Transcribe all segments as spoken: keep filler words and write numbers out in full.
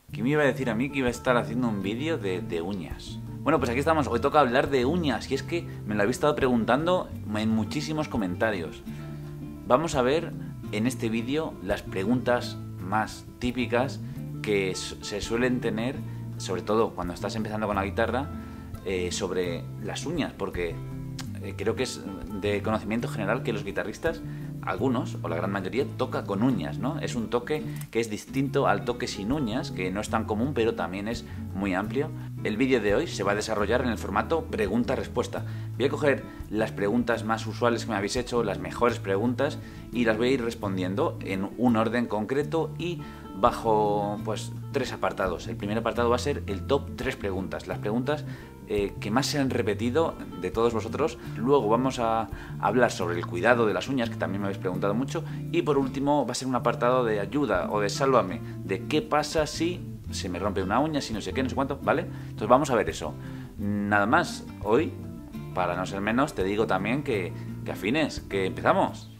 ¿Quién me iba a decir a mí que iba a estar haciendo un vídeo de, de uñas? Bueno, pues aquí estamos. Hoy toca hablar de uñas y es que me lo habéis estado preguntando en muchísimos comentarios. Vamos a ver en este vídeo las preguntas más típicas que se suelen tener, sobre todo cuando estás empezando con la guitarra, eh, sobre las uñas, porque eh, creo que es de conocimiento general que los guitarristas, algunos o la gran mayoría, toca con uñas, ¿no? Es un toque que es distinto al toque sin uñas, que no es tan común, pero también es muy amplio. El vídeo de hoy se va a desarrollar en el formato pregunta-respuesta. Voy a coger las preguntas más usuales que me habéis hecho, las mejores preguntas, y las voy a ir respondiendo en un orden concreto y bajo pues tres apartados. El primer apartado va a ser el top tres preguntas, las preguntas eh, que más se han repetido de todos vosotros. Luego vamos a hablar sobre el cuidado de las uñas, que también me habéis preguntado mucho, y por último va a ser un apartado de ayuda o de sálvame, de qué pasa si se me rompe una uña, si no sé qué, no sé cuánto, ¿vale? Entonces vamos a ver eso. Nada más, hoy, para no ser menos, te digo también que, que afines, que empezamos.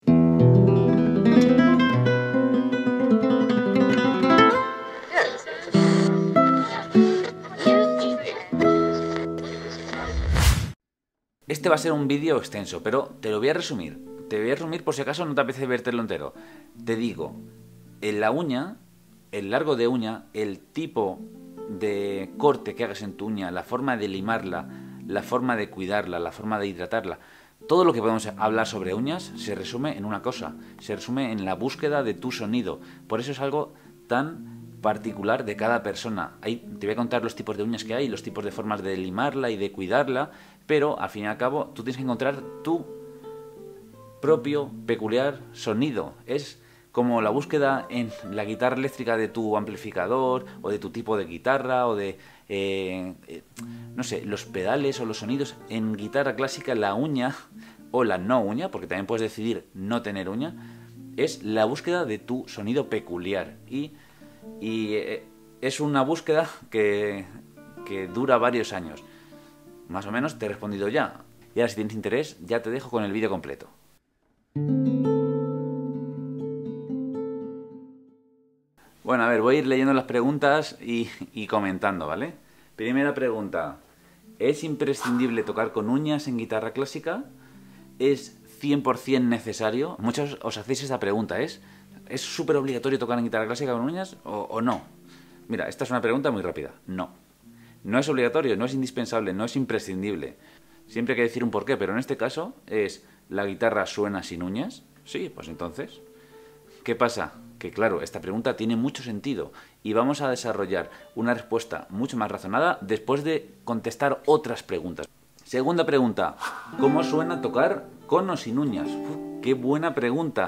Este va a ser un vídeo extenso, pero te lo voy a resumir. Te voy a resumir por si acaso no te apetece vértelo entero. Te digo, en la uña, el largo de uña, el tipo de corte que hagas en tu uña, la forma de limarla, la forma de cuidarla, la forma de hidratarla, todo lo que podemos hablar sobre uñas se resume en una cosa, se resume en la búsqueda de tu sonido. Por eso es algo tan particular de cada persona. Ahí te voy a contar los tipos de uñas que hay, los tipos de formas de limarla y de cuidarla, pero al fin y al cabo tú tienes que encontrar tu propio peculiar sonido. Es como la búsqueda en la guitarra eléctrica de tu amplificador o de tu tipo de guitarra o de, eh, eh, no sé, los pedales o los sonidos. En guitarra clásica la uña o la no uña, porque también puedes decidir no tener uña, es la búsqueda de tu sonido peculiar y, y eh, es una búsqueda que, que dura varios años. Más o menos te he respondido ya. Y ahora si tienes interés ya te dejo con el vídeo completo. Bueno, a ver, voy a ir leyendo las preguntas y, y comentando, ¿vale? Primera pregunta. ¿Es imprescindible tocar con uñas en guitarra clásica? ¿Es cien por cien necesario? Muchos os hacéis esa pregunta, ¿es ¿es súper obligatorio tocar en guitarra clásica con uñas o, o no? Mira, esta es una pregunta muy rápida. No. No es obligatorio, no es indispensable, no es imprescindible. Siempre hay que decir un porqué, pero en este caso es ¿la guitarra suena sin uñas? Sí, pues entonces. ¿Qué pasa? Que claro, esta pregunta tiene mucho sentido y vamos a desarrollar una respuesta mucho más razonada después de contestar otras preguntas. Segunda pregunta, ¿cómo suena tocar con o sin uñas? Uf, ¡qué buena pregunta!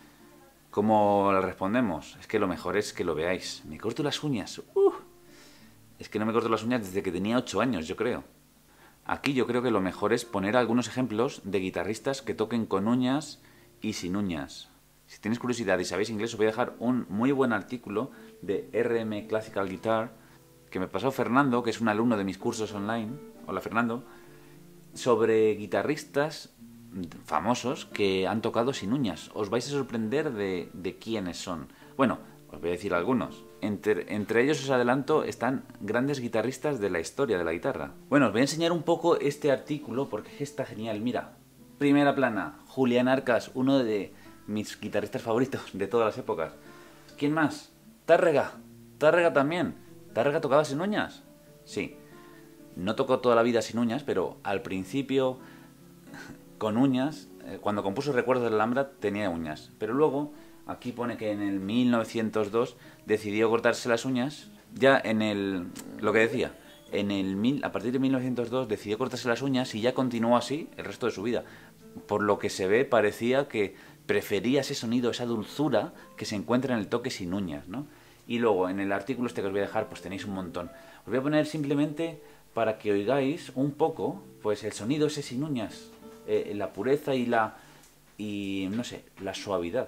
¿Cómo la respondemos? Es que lo mejor es que lo veáis. Me corto las uñas. Uf. Es que no me corto las uñas desde que tenía ocho años, yo creo. Aquí yo creo que lo mejor es poner algunos ejemplos de guitarristas que toquen con uñas y sin uñas. Si tienes curiosidad y sabéis inglés, os voy a dejar un muy buen artículo de R M Classical Guitar que me pasó Fernando, que es un alumno de mis cursos online. Hola Fernando. Sobre guitarristas famosos que han tocado sin uñas. Os vais a sorprender de, de quiénes son. Bueno, os voy a decir algunos. Entre, entre ellos os adelanto, están grandes guitarristas de la historia de la guitarra. Bueno, os voy a enseñar un poco este artículo porque está genial. Mira, primera plana, Julián Arcas, uno de mis guitarristas favoritos de todas las épocas. ¿Quién más? Tárrega. Tárrega también. ¿Tárrega tocaba sin uñas? Sí. No tocó toda la vida sin uñas, pero al principio con uñas, cuando compuso Recuerdos de la Alhambra tenía uñas. Pero luego, aquí pone que en el mil novecientos dos decidió cortarse las uñas. Ya en el... lo que decía, en el mil, a partir de mil novecientos dos decidió cortarse las uñas y ya continuó así el resto de su vida. Por lo que se ve, parecía que prefería ese sonido, esa dulzura que se encuentra en el toque sin uñas, ¿no? Y luego, en el artículo este que os voy a dejar, pues tenéis un montón. Os voy a poner simplemente para que oigáis un poco, pues el sonido ese sin uñas, eh, la pureza y la... y, no sé, la suavidad.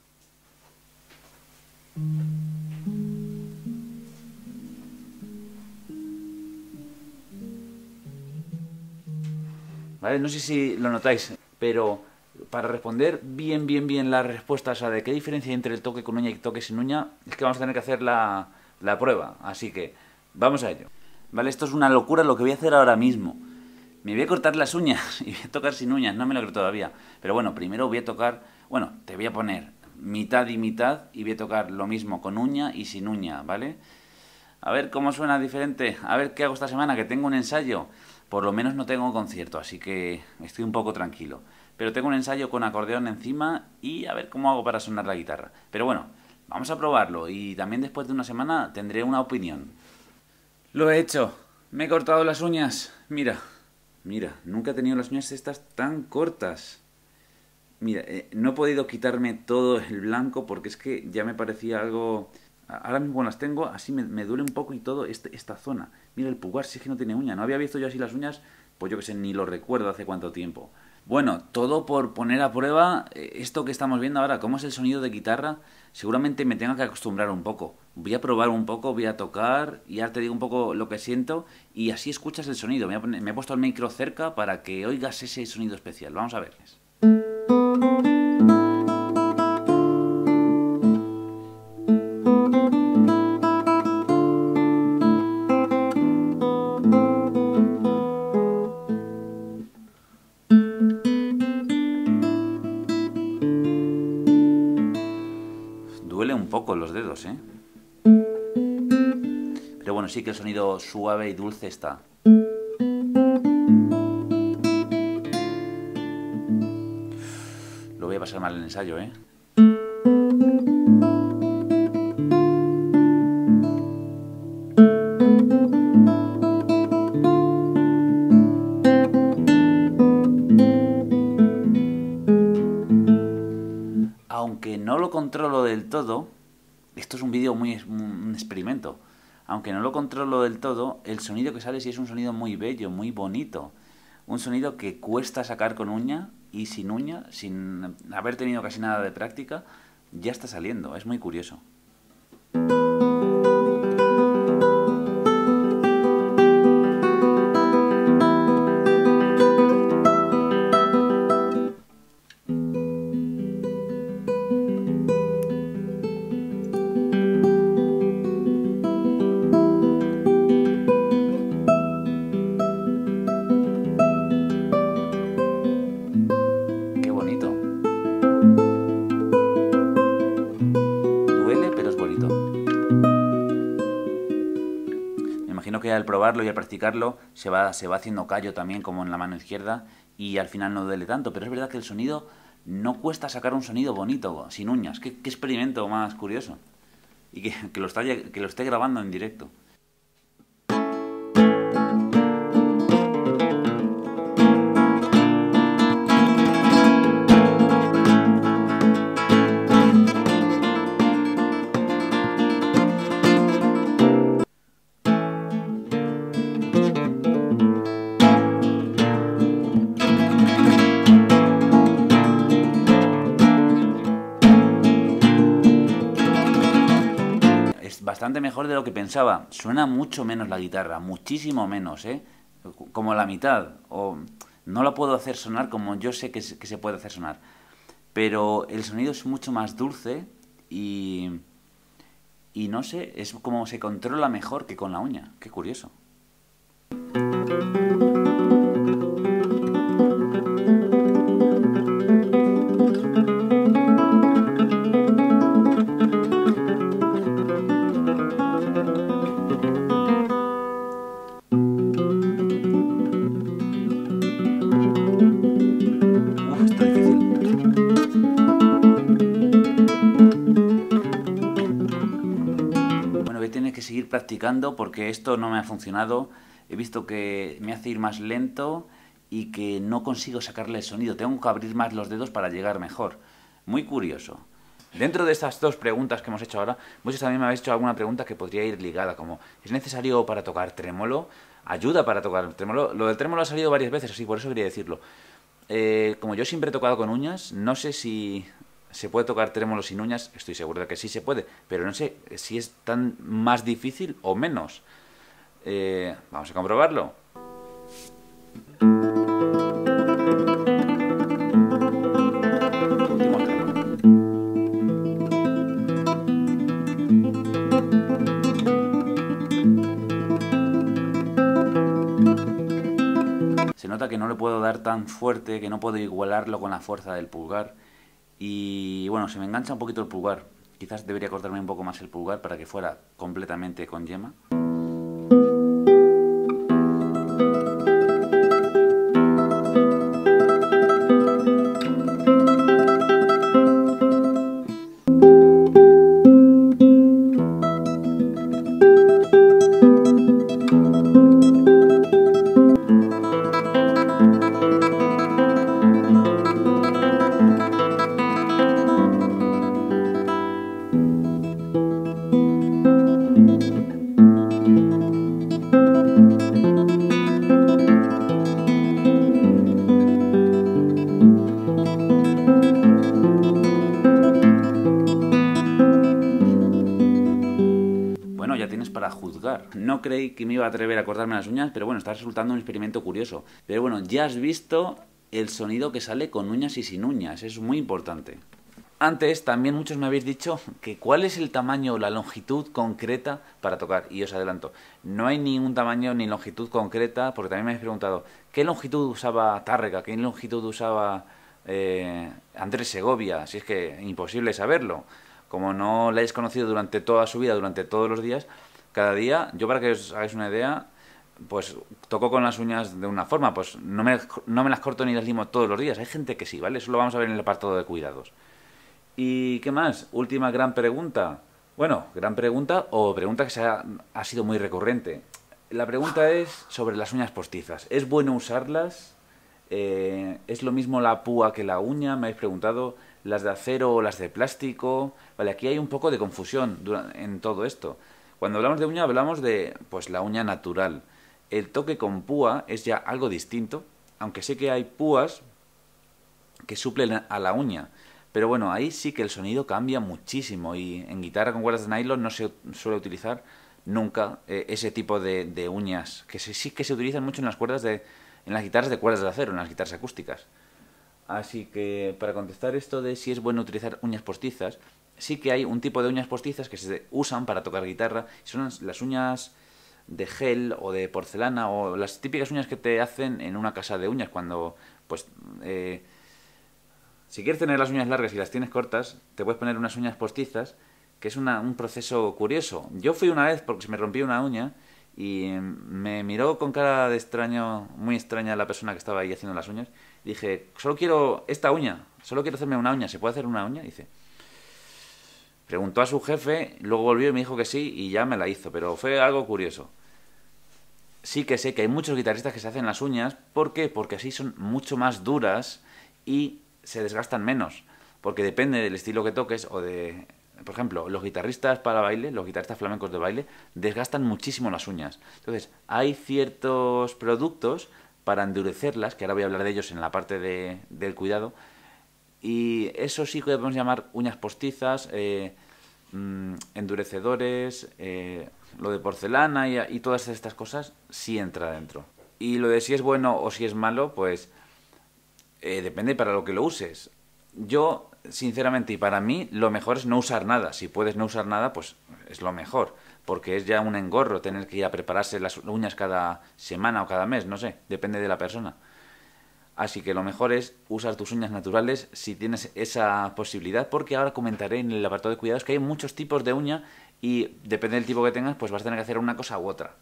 ¿Vale? No sé si lo notáis, pero para responder bien, bien, bien las respuestas, o sea, de qué diferencia hay entre el toque con uña y el toque sin uña, es que vamos a tener que hacer la, la prueba. Así que vamos a ello. Vale, esto es una locura lo que voy a hacer ahora mismo. Me voy a cortar las uñas y voy a tocar sin uñas, no me lo creo todavía. Pero bueno, primero voy a tocar, bueno, te voy a poner mitad y mitad y voy a tocar lo mismo con uña y sin uña, ¿vale? A ver cómo suena diferente, a ver qué hago esta semana, que tengo un ensayo. Por lo menos no tengo concierto, así que estoy un poco tranquilo. Pero tengo un ensayo con acordeón encima y a ver cómo hago para sonar la guitarra. Pero bueno, vamos a probarlo y también después de una semana tendré una opinión. Lo he hecho, me he cortado las uñas, mira. Mira, nunca he tenido las uñas estas tan cortas. Mira, eh, no he podido quitarme todo el blanco porque es que ya me parecía algo... Ahora mismo las tengo, así me, me duele un poco y todo este, esta zona. Mira el pulgar, si es que no tiene uña. No había visto yo así las uñas, pues yo que sé, ni lo recuerdo hace cuánto tiempo. Bueno, todo por poner a prueba esto que estamos viendo ahora, cómo es el sonido de guitarra. Seguramente me tenga que acostumbrar un poco. Voy a probar un poco, voy a tocar y ahora te digo un poco lo que siento y así escuchas el sonido. Me, poner, me he puesto el micro cerca para que oigas ese sonido especial. Vamos a ver. Duele un poco los dedos, ¿eh? Pero bueno, sí que el sonido suave y dulce está. Lo voy a pasar mal en el ensayo, ¿eh? Aunque no lo controlo del todo, esto es un vídeo muy un experimento. Aunque no lo controlo del todo, el sonido que sale sí es un sonido muy bello, muy bonito. Un sonido que cuesta sacar con uña y sin uña, sin haber tenido casi nada de práctica, ya está saliendo. Es muy curioso. Imagino que al probarlo y al practicarlo se va, se va haciendo callo también como en la mano izquierda y al final no duele tanto, pero es verdad que el sonido no cuesta sacar un sonido bonito sin uñas. Qué, qué experimento más curioso y que, que, lo está, que lo esté grabando en directo. Bastante mejor de lo que pensaba. Suena mucho menos la guitarra, muchísimo menos, ¿eh? Como la mitad. O no la puedo hacer sonar como yo sé que se, que se puede hacer sonar. Pero el sonido es mucho más dulce y... Y no sé, es como se controla mejor que con la uña. Qué curioso. Que seguir practicando porque esto no me ha funcionado. He visto que me hace ir más lento y que no consigo sacarle el sonido. Tengo que abrir más los dedos para llegar mejor. Muy curioso. Dentro de estas dos preguntas que hemos hecho ahora, muchos también me habéis hecho alguna pregunta que podría ir ligada, como ¿es necesario para tocar trémolo? ¿Ayuda para tocar trémolo? Lo del trémolo ha salido varias veces, así por eso quería decirlo. Eh, como yo siempre he tocado con uñas, no sé si... ¿Se puede tocar trémolo sin uñas? Estoy seguro de que sí se puede, pero no sé si es tan más difícil o menos. Eh, vamos a comprobarlo. Último trémolo. nota que no le puedo dar tan fuerte, que no puedo igualarlo con la fuerza del pulgar. Y bueno, se me engancha un poquito el pulgar. Quizás debería cortarme un poco más el pulgar para que fuera completamente con yema. Bueno, ya tienes para juzgar. No creí que me iba a atrever a cortarme las uñas, pero bueno, está resultando un experimento curioso. Pero bueno, ya has visto el sonido que sale con uñas y sin uñas, es muy importante. Antes también muchos me habéis dicho que cuál es el tamaño o la longitud concreta para tocar. Y os adelanto, no hay ningún tamaño ni longitud concreta, porque también me habéis preguntado ¿qué longitud usaba Tárrega? ¿Qué longitud usaba eh, Andrés Segovia? Si es que imposible saberlo. Como no la hayáis conocido durante toda su vida, durante todos los días, cada día, yo para que os hagáis una idea, pues toco con las uñas de una forma, pues no me, no me las corto ni las limo todos los días. Hay gente que sí, ¿vale? Eso lo vamos a ver en el apartado de cuidados. ¿Y qué más? Última gran pregunta. Bueno, gran pregunta o pregunta que se ha, ha sido muy recurrente. La pregunta es sobre las uñas postizas. ¿Es bueno usarlas? Eh, ¿Es lo mismo la púa que la uña? Me habéis preguntado. ¿Las de acero o las de plástico? Vale, aquí hay un poco de confusión en todo esto. Cuando hablamos de uña hablamos de pues la uña natural. El toque con púa es ya algo distinto, aunque sé que hay púas que suplen a la uña. Pero bueno, ahí sí que el sonido cambia muchísimo y en guitarra con cuerdas de nylon no se suele utilizar nunca eh, ese tipo de, de uñas, que sí, sí que se utilizan mucho en las cuerdas de, en las guitarras de cuerdas de acero, en las guitarras acústicas. Así que para contestar esto de si es bueno utilizar uñas postizas, sí que hay un tipo de uñas postizas que se usan para tocar guitarra, son las uñas de gel o de porcelana o las típicas uñas que te hacen en una casa de uñas cuando pues... Eh, si quieres tener las uñas largas y las tienes cortas, te puedes poner unas uñas postizas, que es una, un proceso curioso. Yo fui una vez porque se me rompió una uña y me miró con cara de extraño, muy extraña la persona que estaba ahí haciendo las uñas. Y dije, solo quiero esta uña, solo quiero hacerme una uña, ¿se puede hacer una uña? Y dice, preguntó a su jefe, luego volvió y me dijo que sí y ya me la hizo, pero fue algo curioso. Sí que sé que hay muchos guitarristas que se hacen las uñas, ¿por qué? Porque así son mucho más duras y se desgastan menos, porque depende del estilo que toques o de... Por ejemplo, los guitarristas para baile, los guitarristas flamencos de baile, desgastan muchísimo las uñas. Entonces, hay ciertos productos para endurecerlas, que ahora voy a hablar de ellos en la parte de, del cuidado, y eso sí que podemos llamar uñas postizas, eh, mmm, endurecedores, eh, lo de porcelana y, y todas estas cosas, sí entra dentro. Y lo de si es bueno o si es malo, pues... Eh, depende para lo que lo uses. Yo, sinceramente, y para mí, lo mejor es no usar nada. Si puedes no usar nada, pues es lo mejor. Porque es ya un engorro tener que ir a prepararse las uñas cada semana o cada mes, no sé, depende de la persona. Así que lo mejor es usar tus uñas naturales si tienes esa posibilidad, porque ahora comentaré en el apartado de cuidados que hay muchos tipos de uña y depende del tipo que tengas, pues vas a tener que hacer una cosa u otra.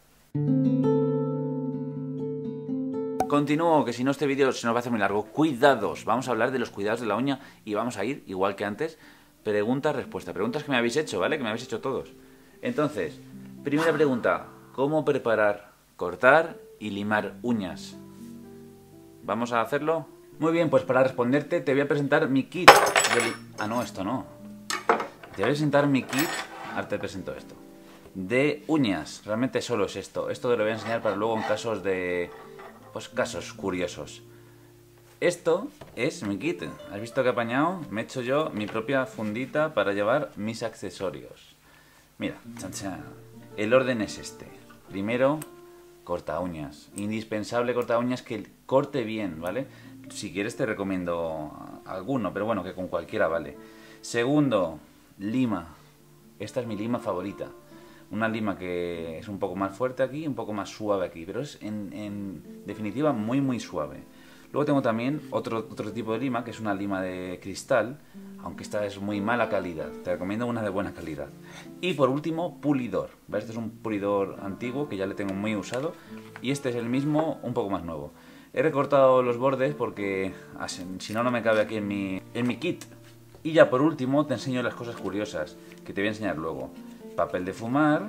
Continúo, que si no este vídeo se nos va a hacer muy largo. Cuidados, vamos a hablar de los cuidados de la uña y vamos a ir, igual que antes, pregunta-respuesta. Preguntas que me habéis hecho, ¿vale? Que me habéis hecho todos. Entonces, primera pregunta, ¿cómo preparar, cortar y limar uñas? ¿Vamos a hacerlo? Muy bien, pues para responderte te voy a presentar mi kit. Del... Ah, no, esto no. Te voy a presentar mi kit, ahora te presento esto, de uñas. Realmente solo es esto. Esto te lo voy a enseñar para luego en casos de... Pues casos curiosos. Esto es mi kit. ¿Has visto que he apañado? Me he hecho yo mi propia fundita para llevar mis accesorios. Mira, chan, chan. El orden es este. Primero, corta uñas. Indispensable corta uñas que corte bien, ¿vale? Si quieres te recomiendo alguno, pero bueno, que con cualquiera vale. Segundo, lima. Esta es mi lima favorita. Una lima que es un poco más fuerte aquí y un poco más suave aquí, pero es en, en definitiva muy muy suave. Luego tengo también otro, otro tipo de lima, que es una lima de cristal, aunque esta es muy mala calidad. Te recomiendo una de buena calidad. Y por último, pulidor. ¿Vale? Este es un pulidor antiguo que ya le tengo muy usado. Y este es el mismo, un poco más nuevo. He recortado los bordes porque si no, no me cabe aquí en mi, en mi kit. Y ya por último te enseño las cosas curiosas que te voy a enseñar luego. Papel de fumar,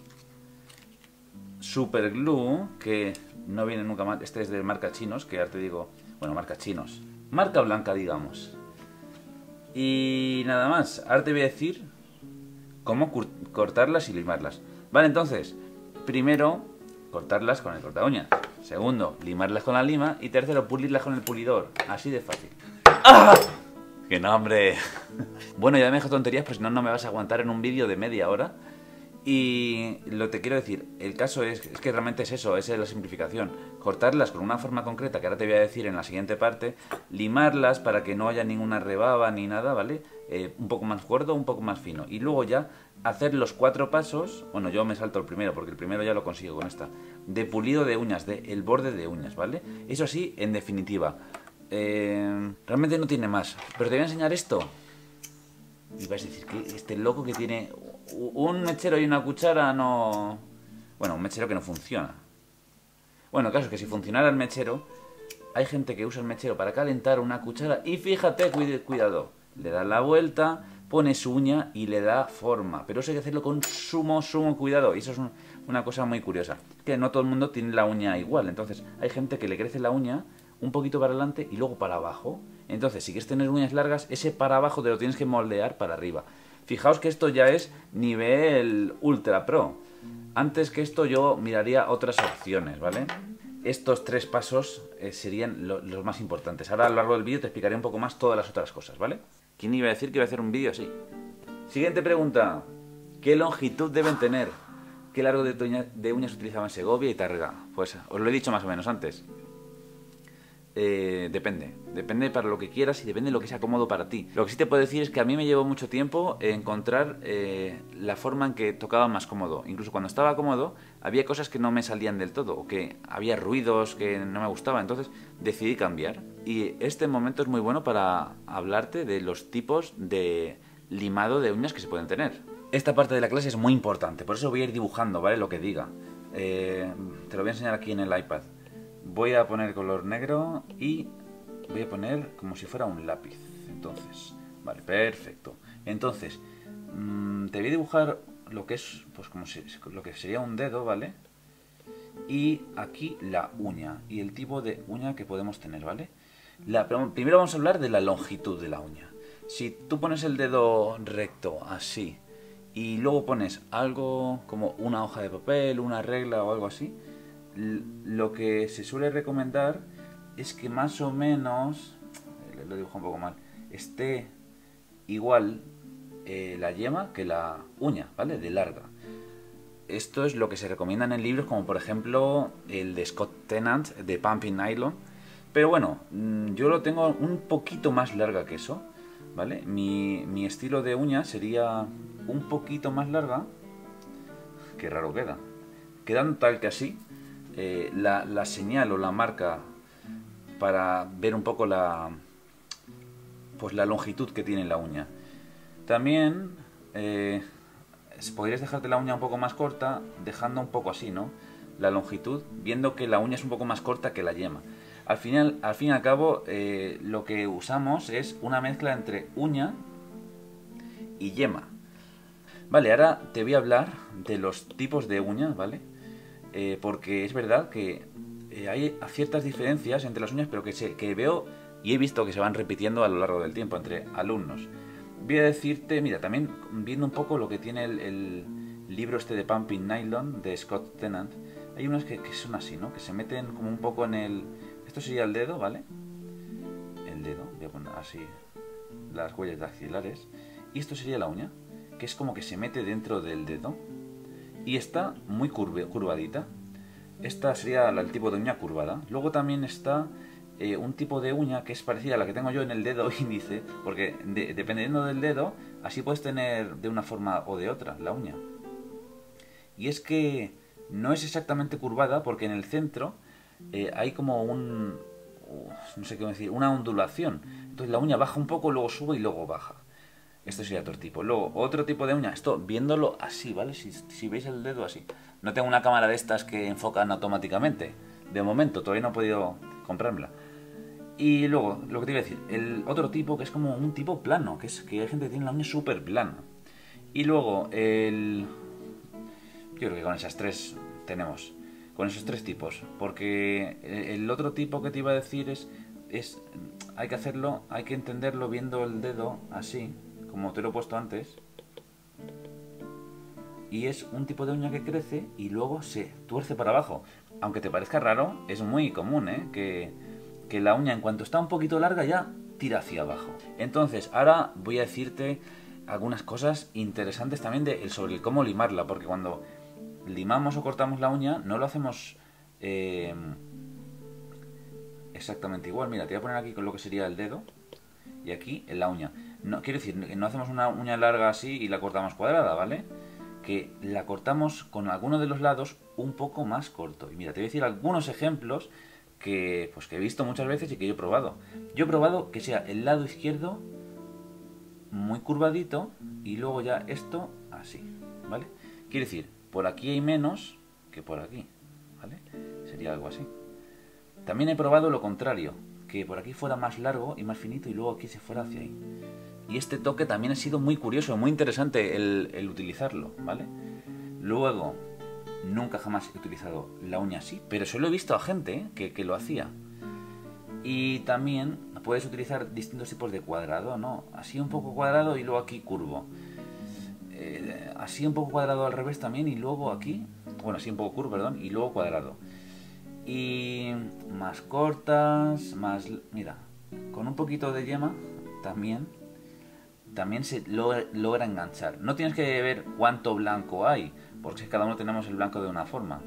super glue, que no viene nunca más. Este es de marca chinos, que ahora te digo, bueno, marca chinos, marca blanca, digamos. Y nada más, ahora te voy a decir cómo cortarlas y limarlas. Vale, entonces, primero, cortarlas con el corta uñas. Segundo, limarlas con la lima. Y tercero, pulirlas con el pulidor. Así de fácil. ¡Ah! ¡Qué nombre! Bueno, ya me dejo tonterías, pues no, no me vas a aguantar en un vídeo de media hora. Y lo que te quiero decir, el caso es, es que realmente es eso, esa es la simplificación. Cortarlas con una forma concreta, que ahora te voy a decir en la siguiente parte. Limarlas para que no haya ninguna rebaba ni nada, ¿vale? Eh, un poco más gordo, un poco más fino. Y luego ya hacer los cuatro pasos. Bueno, yo me salto el primero, porque el primero ya lo consigo con esta. De pulido de uñas, de el borde de uñas, ¿vale? Eso sí, en definitiva. Eh, realmente no tiene más. Pero te voy a enseñar esto. Y vas a decir que este loco que tiene un mechero y una cuchara no... Bueno, un mechero que no funciona. Bueno, el caso es que si funcionara el mechero, hay gente que usa el mechero para calentar una cuchara y fíjate, cuidado, le da la vuelta, pone su uña y le da forma. Pero eso hay que hacerlo con sumo, sumo cuidado. Y eso es un, una cosa muy curiosa. Que no todo el mundo tiene la uña igual. Entonces hay gente que le crece la uña un poquito para adelante y luego para abajo. Entonces, si quieres tener uñas largas, ese para abajo te lo tienes que moldear para arriba. Fijaos que esto ya es nivel ultra pro. Antes que esto yo miraría otras opciones, ¿vale? Estos tres pasos eh, serían lo, los más importantes. Ahora a lo largo del vídeo te explicaré un poco más todas las otras cosas, ¿vale? ¿Quién iba a decir que iba a hacer un vídeo así? Siguiente pregunta. ¿Qué longitud deben tener? ¿Qué largo de, uña, de uñas utilizaba en Segovia y Tárrega? Pues os lo he dicho más o menos antes. Eh, depende, depende para lo que quieras y depende de lo que sea cómodo para ti. Lo que sí te puedo decir es que a mí me llevó mucho tiempo encontrar eh, la forma en que tocaba más cómodo. Incluso cuando estaba cómodo había cosas que no me salían del todo, o que había ruidos que no me gustaban, entonces decidí cambiar. Y este momento es muy bueno para hablarte de los tipos de limado de uñas que se pueden tener. Esta parte de la clase es muy importante, por eso voy a ir dibujando, ¿vale? Lo que diga. Eh, te lo voy a enseñar aquí en el iPad. Voy a poner color negro y voy a poner como si fuera un lápiz. Entonces, vale, perfecto. Entonces, mmm, te voy a dibujar lo que es, pues como si, lo que sería un dedo, ¿vale? Y aquí la uña y el tipo de uña que podemos tener, ¿vale? La, primero vamos a hablar de la longitud de la uña. Si tú pones el dedo recto, así, y luego pones algo como una hoja de papel, una regla o algo así, lo que se suele recomendar es que más o menos, lo dibujo un poco mal, esté igual eh, la yema que la uña, ¿vale? De larga. Esto es lo que se recomienda en libros como por ejemplo el de Scott Tennant de Pumping Nylon. Pero bueno, yo lo tengo un poquito más larga que eso, ¿vale? Mi, mi estilo de uña sería un poquito más larga. Qué raro queda. Quedan tal que así. Eh, la, la señal o la marca para ver un poco la pues la longitud que tiene la uña. También eh, podrías dejarte la uña un poco más corta dejando un poco así, ¿no? La longitud, viendo que la uña es un poco más corta que la yema. Al final, al fin y al cabo, eh, lo que usamos es una mezcla entre uña y yema. Vale, ahora te voy a hablar de los tipos de uña, ¿vale? Eh, porque es verdad que eh, hay ciertas diferencias entre las uñas, pero que, se, que veo y he visto que se van repitiendo a lo largo del tiempo entre alumnos. Voy a decirte, mira, también viendo un poco lo que tiene el, el libro este de Pumping Nylon de Scott Tennant, hay unas que, que son así, ¿no? Que se meten como un poco en el... Esto sería el dedo, ¿vale? El dedo, voy a poner así las huellas dactilares. Y esto sería la uña, que es como que se mete dentro del dedo. Y está muy curve, curvadita. Esta sería el tipo de uña curvada. Luego también está eh, un tipo de uña que es parecida a la que tengo yo en el dedo índice. Porque de, dependiendo del dedo, así puedes tener de una forma o de otra la uña. Y es que no es exactamente curvada porque en el centro eh, hay como un... no sé qué decir, una ondulación. Entonces la uña baja un poco, luego sube y luego baja. Esto sería otro tipo. Luego, otro tipo de uña, esto viéndolo así, ¿vale? Si, si veis el dedo así. No tengo una cámara de estas que enfocan automáticamente. De momento, todavía no he podido comprármela. Y luego, lo que te iba a decir, el otro tipo que es como un tipo plano, que es que hay gente que tiene la uña súper plana. Y luego, el... yo creo que con esas tres tenemos, con esos tres tipos. Porque el otro tipo que te iba a decir es, es hay que hacerlo, hay que entenderlo viendo el dedo así, como te lo he puesto antes. Y es un tipo de uña que crece y luego se tuerce para abajo. Aunque te parezca raro, es muy común, ¿eh? Que, que la uña en cuanto está un poquito larga ya tira hacia abajo. Entonces, ahora voy a decirte algunas cosas interesantes también de, sobre el cómo limarla. Porque cuando limamos o cortamos la uña no lo hacemos eh, exactamente igual. Mira, te voy a poner aquí con lo que sería el dedo y aquí en la uña. No, quiero decir, no hacemos una uña larga así y la cortamos cuadrada, ¿vale? Que la cortamos con alguno de los lados un poco más corto. Y mira, te voy a decir algunos ejemplos que, pues, que he visto muchas veces y que yo he probado. Yo he probado que sea el lado izquierdo muy curvadito y luego ya esto así, ¿vale? Quiere decir, por aquí hay menos que por aquí, ¿vale? Sería algo así. También he probado lo contrario, que por aquí fuera más largo y más finito y luego aquí se fuera hacia ahí. Y este toque también ha sido muy curioso, muy interesante el, el utilizarlo, ¿vale? Luego, nunca jamás he utilizado la uña así, pero solo he visto a gente ¿eh? que, que lo hacía. Y también puedes utilizar distintos tipos de cuadrado, ¿no? Así un poco cuadrado y luego aquí curvo. Eh, así un poco cuadrado al revés también y luego aquí, bueno, así un poco curvo, perdón, y luego cuadrado. Y más cortas, más... mira, con un poquito de yema también... también se logra, logra enganchar. No tienes que ver cuánto blanco hay, porque cada uno tenemos el blanco de una forma.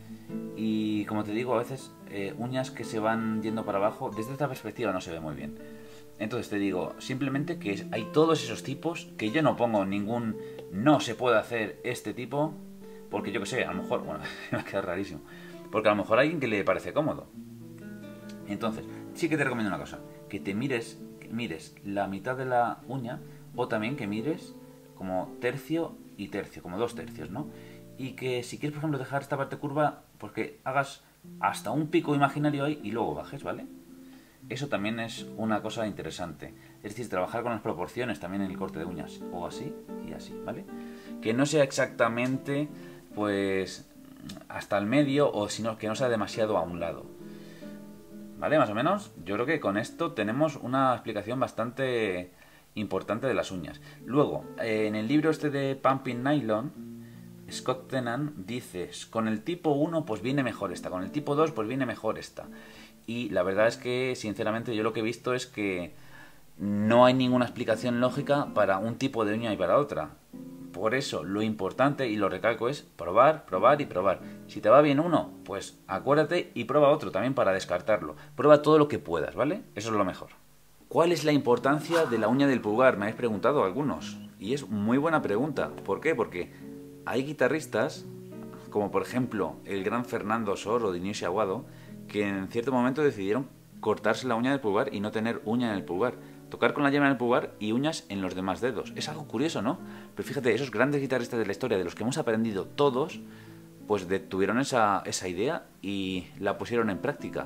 Y como te digo, a veces eh, uñas que se van yendo para abajo, desde esta perspectiva no se ve muy bien. Entonces te digo, simplemente que hay todos esos tipos, que yo no pongo ningún no se puede hacer este tipo, porque yo que sé, a lo mejor, bueno, me va a quedar rarísimo, porque a lo mejor hay alguien que le parece cómodo. Entonces, sí que te recomiendo una cosa, que te mires mires la mitad de la uña o también que mires como tercio y tercio, como dos tercios, ¿no? Y que si quieres, por ejemplo, dejar esta parte curva, pues que hagas hasta un pico imaginario ahí y luego bajes, ¿vale? Eso también es una cosa interesante. Es decir, trabajar con las proporciones también en el corte de uñas, o así y así, ¿vale? Que no sea exactamente, pues, hasta el medio o sino que no sea demasiado a un lado. ¿Vale? Más o menos, yo creo que con esto tenemos una explicación bastante importante de las uñas. Luego, eh, en el libro este de Pumping Nylon, Scott Tennant dice, con el tipo uno pues viene mejor esta, con el tipo dos pues viene mejor esta. Y la verdad es que, sinceramente, yo lo que he visto es que no hay ninguna explicación lógica para un tipo de uña y para otra. Por eso, lo importante, y lo recalco, es probar, probar y probar. Si te va bien uno, pues acuérdate y prueba otro también para descartarlo. Prueba todo lo que puedas, ¿vale? Eso es lo mejor. ¿Cuál es la importancia de la uña del pulgar? Me habéis preguntado algunos. Y es muy buena pregunta. ¿Por qué? Porque hay guitarristas, como por ejemplo el gran Fernando Sor o Dionisio Aguado, que en cierto momento decidieron cortarse la uña del pulgar y no tener uña en el pulgar. Tocar con la yema en el pulgar y uñas en los demás dedos. Es algo curioso, ¿no? Pero fíjate, esos grandes guitarristas de la historia, de los que hemos aprendido todos, pues de, tuvieron esa, esa idea y la pusieron en práctica.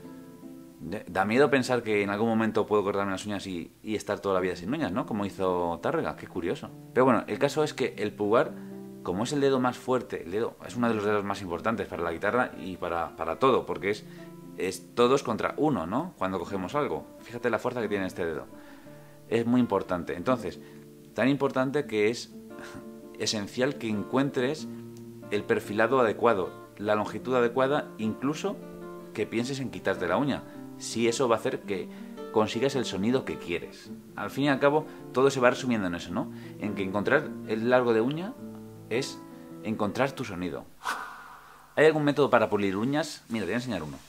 De, da miedo pensar que en algún momento puedo cortarme las uñas y, y estar toda la vida sin uñas, ¿no? Como hizo Tárrega, qué curioso. Pero bueno, el caso es que el pulgar, como es el dedo más fuerte, el dedo es uno de los dedos más importantes para la guitarra y para, para todo, porque es... es todos contra uno, ¿no? Cuando cogemos algo. Fíjate la fuerza que tiene este dedo. Es muy importante. Entonces, tan importante que es esencial que encuentres el perfilado adecuado, la longitud adecuada, incluso que pienses en quitarte la uña. Si eso va a hacer que consigas el sonido que quieres. Al fin y al cabo, todo se va resumiendo en eso, ¿no? En que encontrar el largo de uña es encontrar tu sonido. ¿Hay algún método para pulir uñas? Mira, te voy a enseñar uno.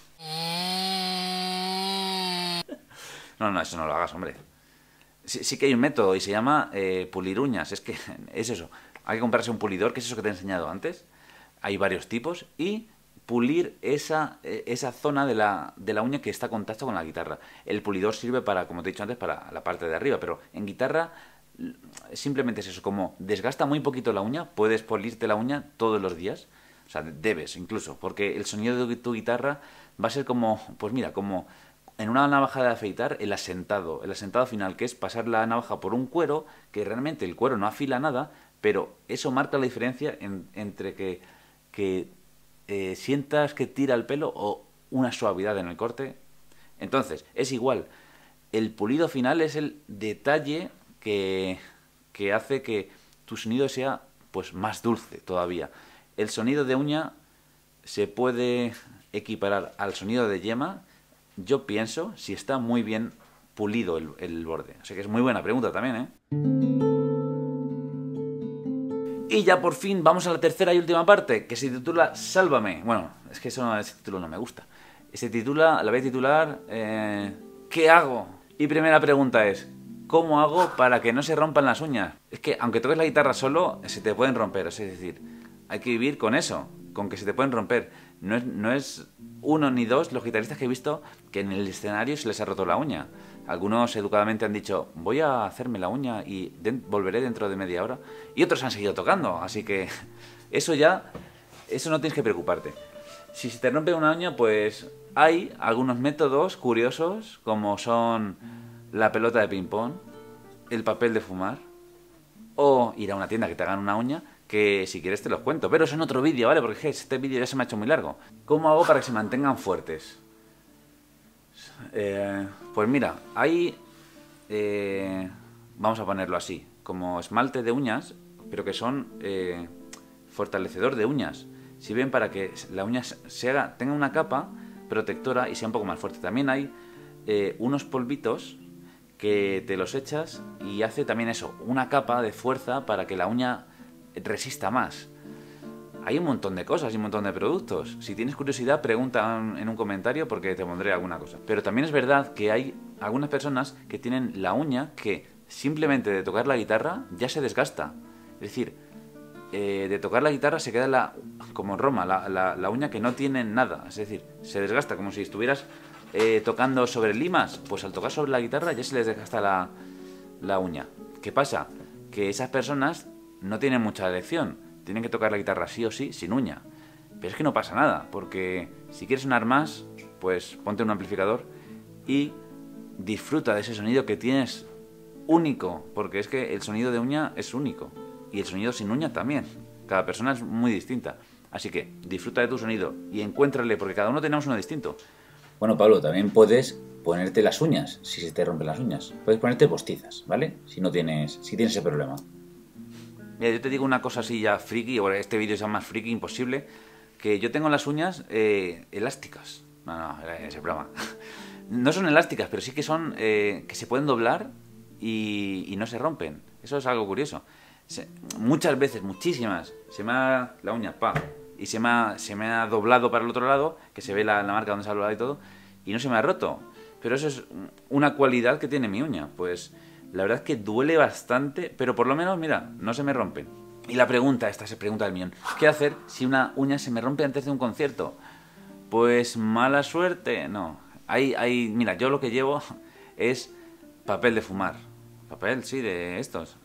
No, no, eso no lo hagas, hombre. Sí, sí que hay un método y se llama eh, pulir uñas. Es que es eso. Hay que comprarse un pulidor, que es eso que te he enseñado antes. hay varios tipos, y pulir esa, esa zona de la, de la uña que está en contacto con la guitarra. El pulidor sirve para, como te he dicho antes, para la parte de arriba, pero en guitarra simplemente es eso, como desgasta muy poquito la uña, puedes pulirte la uña todos los días, o sea, debes incluso, porque el sonido de tu guitarra va a ser como, pues mira, como en una navaja de afeitar, el asentado, el asentado final, que es pasar la navaja por un cuero, que realmente el cuero no afila nada, pero eso marca la diferencia en, entre que, que eh, sientas que tira el pelo o una suavidad en el corte. Entonces, es igual, el pulido final es el detalle que, que hace que tu sonido sea pues más dulce todavía. El sonido de uña se puede equiparar al sonido de yema, yo pienso, si está muy bien pulido el, el borde. O sea que es muy buena pregunta también, ¿eh? Y ya por fin vamos a la tercera y última parte, que se titula Sálvame. Bueno, es que eso, ese título no me gusta. Se titula, la voy a titular, eh, ¿qué hago? Y primera pregunta es, ¿cómo hago para que no se rompan las uñas? Es que aunque toques la guitarra solo, se te pueden romper. Es decir, hay que vivir con eso, con que se te pueden romper. No es, no es uno ni dos los guitarristas que he visto que en el escenario se les ha roto la uña. Algunos educadamente han dicho, voy a hacerme la uña y de volveré dentro de media hora. Y otros han seguido tocando, así que eso ya, eso no tienes que preocuparte. Si se te rompe una uña, pues hay algunos métodos curiosos, como son la pelota de ping-pong, el papel de fumar, o ir a una tienda que te hagan una uña, que si quieres te los cuento. Pero eso en otro vídeo, ¿vale? Porque este vídeo ya se me ha hecho muy largo. ¿Cómo hago para que se mantengan fuertes? Eh, pues mira, hay, eh, vamos a ponerlo así, como esmalte de uñas, pero que son eh, fortalecedor de uñas. Sirven para que la uña se haga, tenga una capa protectora y sea un poco más fuerte. También hay eh, unos polvitos que te los echas y hace también eso, una capa de fuerza para que la uña resista más. Hay un montón de cosas y un montón de productos. Si tienes curiosidad, pregunta en un comentario porque te pondré alguna cosa. Pero también es verdad que hay algunas personas que tienen la uña que simplemente de tocar la guitarra ya se desgasta. Es decir, eh, de tocar la guitarra se queda la, como en Roma, la, la, la uña que no tiene nada. Es decir, se desgasta como si estuvieras eh, tocando sobre limas. Pues al tocar sobre la guitarra ya se les desgasta la, la uña. ¿Qué pasa? Que esas personas no tienen mucha elección. Tienen que tocar la guitarra sí o sí, sin uña. Pero es que no pasa nada, porque si quieres sonar más, pues ponte un amplificador y disfruta de ese sonido que tienes único, porque es que el sonido de uña es único, y el sonido sin uña también. Cada persona es muy distinta. Así que disfruta de tu sonido y encuéntrale, porque cada uno tenemos uno distinto. Bueno, Pablo, también puedes ponerte las uñas, si se te rompen las uñas. Puedes ponerte postizas, ¿vale? Si no tienes, si tienes ese problema. Mira, yo te digo una cosa así ya friki, o este vídeo es ya más friki imposible, que yo tengo las uñas eh, elásticas. No, no, ese broma. No son elásticas, pero sí que son eh, que se pueden doblar y, y no se rompen. Eso es algo curioso. Se, muchas veces, muchísimas, se me ha la uña, pa, y se me ha, se me ha doblado para el otro lado, que se ve la, la marca donde se ha doblado y todo, y no se me ha roto. Pero eso es una cualidad que tiene mi uña, pues la verdad es que duele bastante, pero por lo menos, mira, no se me rompen. Y la pregunta, esta se pregunta del millón, ¿qué hacer si una uña se me rompe antes de un concierto? Pues mala suerte, no. Hay, hay, mira, yo lo que llevo es papel de fumar. Papel, sí, de estos.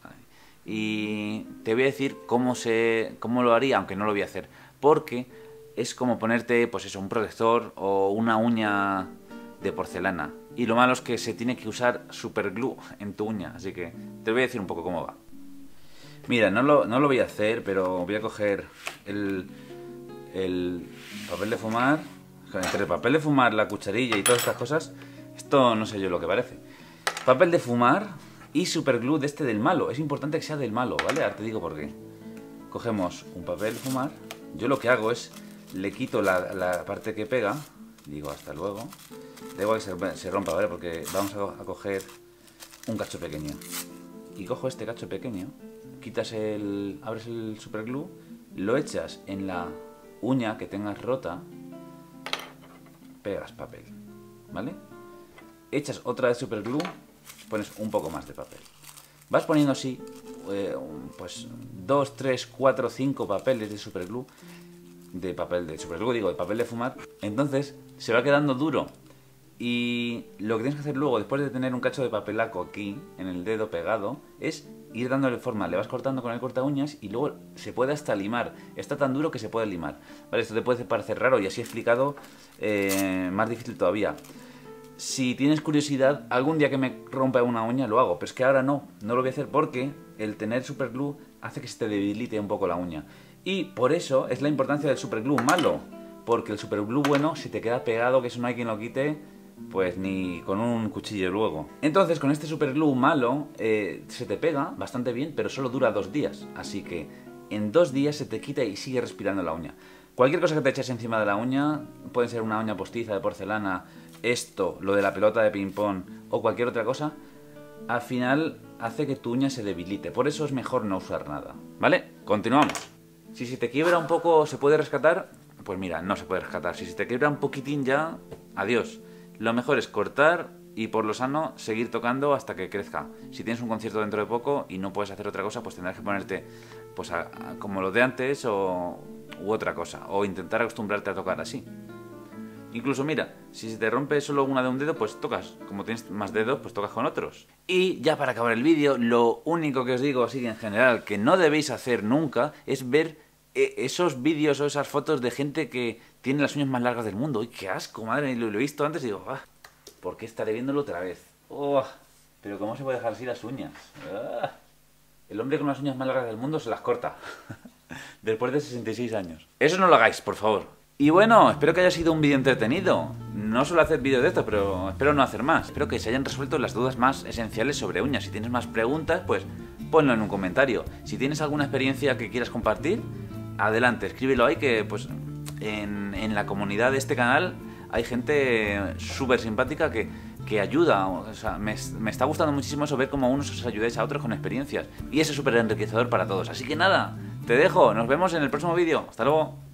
Y te voy a decir cómo, se, cómo lo haría, aunque no lo voy a hacer. Porque es como ponerte, pues eso, un protector o una uña de porcelana. Y lo malo es que se tiene que usar superglue en tu uña, así que te voy a decir un poco cómo va. Mira, no lo, no lo voy a hacer, pero voy a coger el, el papel de fumar, entre el papel de fumar, la cucharilla y todas estas cosas, esto no sé yo lo que parece. Papel de fumar y superglue de este del malo, es importante que sea del malo, ¿vale? Ahora te digo por qué. Cogemos un papel de fumar, yo lo que hago es, le quito la, la parte que pega, digo hasta luego. Da igual que se, se rompa, ¿vale? Porque vamos a, a coger un cacho pequeño. Y cojo este cacho pequeño, quitas el, abres el superglue, lo echas en la uña que tengas rota, pegas papel, ¿vale? Echas otra vez superglue, pones un poco más de papel. Vas poniendo así, eh, pues dos, tres, cuatro, cinco papeles de superglue de papel de superglue, digo, de papel de fumar, entonces se va quedando duro. Y lo que tienes que hacer luego, después de tener un cacho de papelaco aquí, en el dedo pegado, es ir dándole forma. Le vas cortando con el corta uñas y luego se puede hasta limar. Está tan duro que se puede limar. Vale, esto te puede parecer raro y así explicado eh, más difícil todavía. Si tienes curiosidad, algún día que me rompa una uña lo hago, pero es que ahora no, no lo voy a hacer porque el tener superglue hace que se te debilite un poco la uña. Y por eso es la importancia del superglue malo, porque el superglue bueno, si te queda pegado, que eso no hay quien lo quite, pues ni con un cuchillo luego. Entonces con este superglue malo eh, se te pega bastante bien, pero solo dura dos días. Así que en dos días se te quita y sigue respirando la uña. Cualquier cosa que te eches encima de la uña, puede ser una uña postiza de porcelana, esto, lo de la pelota de ping pong o cualquier otra cosa, al final hace que tu uña se debilite. Por eso es mejor no usar nada. ¿Vale? Continuamos. Si se te quiebra un poco, ¿se puede rescatar? Pues mira, no se puede rescatar. Si se te quiebra un poquitín ya, adiós. Lo mejor es cortar y por lo sano seguir tocando hasta que crezca. Si tienes un concierto dentro de poco y no puedes hacer otra cosa, pues tendrás que ponerte pues a, a, como lo de antes o, u otra cosa. O intentar acostumbrarte a tocar así. Incluso mira, si se te rompe solo una de un dedo, pues tocas. Como tienes más dedos, pues tocas con otros. Y ya para acabar el vídeo, lo único que os digo así en general que no debéis hacer nunca es ver esos vídeos o esas fotos de gente que tiene las uñas más largas del mundo. ¡Uy, qué asco! Madre, lo, lo he visto antes y digo, ah, ¿por qué estaré viéndolo otra vez? Oh, pero ¿cómo se puede dejar así las uñas? Ah, el hombre con las uñas más largas del mundo se las corta. Después de sesenta y seis años. Eso no lo hagáis, por favor. Y bueno, espero que haya sido un vídeo entretenido. No suelo hacer vídeos de esto, pero espero no hacer más. Espero que se hayan resuelto las dudas más esenciales sobre uñas. Si tienes más preguntas, pues ponlo en un comentario. Si tienes alguna experiencia que quieras compartir, adelante, escríbelo ahí, que pues en, en la comunidad de este canal hay gente súper simpática que, que ayuda. O sea, me, me está gustando muchísimo eso, ver cómo unos os ayudáis a otros con experiencias. Y eso es súper enriquecedor para todos. Así que nada, te dejo, nos vemos en el próximo vídeo. Hasta luego.